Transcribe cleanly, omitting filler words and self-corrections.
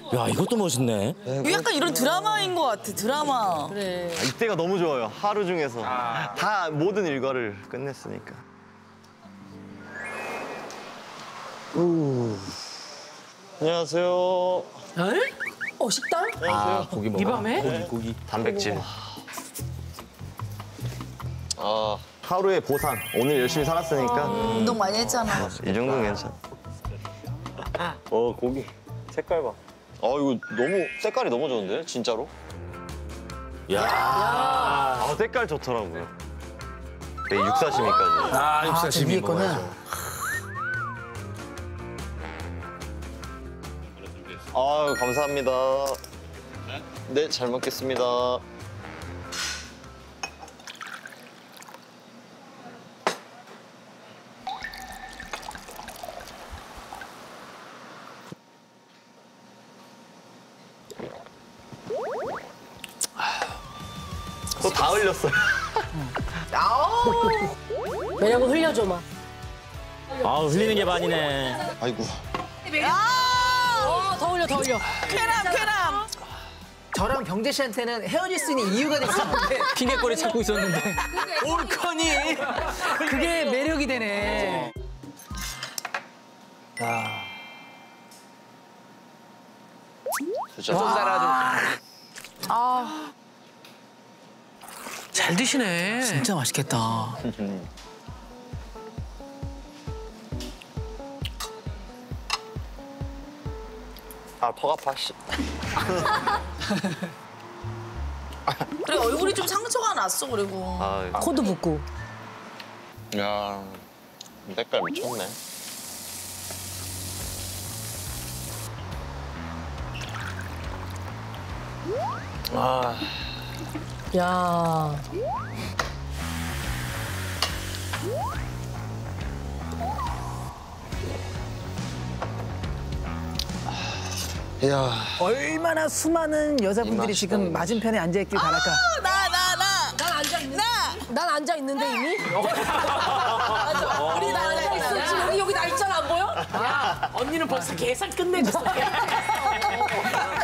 야, 이것도 멋있네. 이거 약간 이런 드라마인 것 같아, 드라마. 그래. 이때가 너무 좋아요. 하루 중에서 다 모든 일과를 끝냈으니까. 안녕하세요. 식당? 아, 고기 먹어. 이 밤에? 고기. 단백질. 하루의 보상. 오늘 열심히 살았으니까 운동 많이 했잖아. 이 정도는 괜찮아. 고기. 색깔 봐. 이거 너무 색깔이 너무 좋은데 진짜로? 야. 색깔 좋더라고요. 네, 육사시미까지. 육사심이 위에 거는? 감사합니다. 네, 잘 먹겠습니다. 또 다 흘렸어요. 매력을 흘려줘, 막. 흘리는 게 반이네. 아이고. 더 흘려, 더 흘려. 쾌남. 저랑 병재 씨한테는 헤어질 수 있는 이유가 됐었는데 핑계거리 찾고 있었는데. 올커니. 그게 매력이 되네. 진짜. 잘 드시네. 진짜 맛있겠다. 턱 아파, 씨. 그래, 얼굴이 좀 상처가 났어, 그리고. 코도 붓고. 야, 색깔 미쳤네. 야. 이야. 얼마나 수많은 여자분들이 지금 맞은편에 앉아있길 바랄까. 난 앉아 있는데 이미? 우리 나 앉아 있어. 지금 여기 나 있잖아, 안 보여? 야, 언니는 벌써 계산 끝내줬어.